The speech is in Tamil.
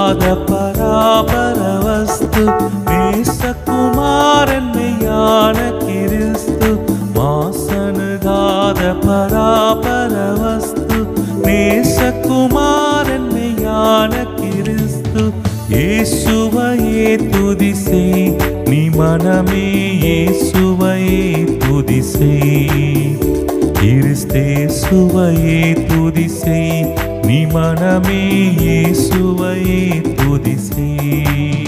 பராபர வஸ்து நேசகுமாரன் மெய்யான கிறிஸ்து மாசனுகாத பராபர வஸ்து நேசகுமாரன் மெய்யான கிறிஸ்து இயேசுவையே துதி செய் நீ மனமே இயேசுவையே துதி செய் கிறிஸ்தேசுவையே துதி செய் நீ மனமே இயேசுவையே துதி செய்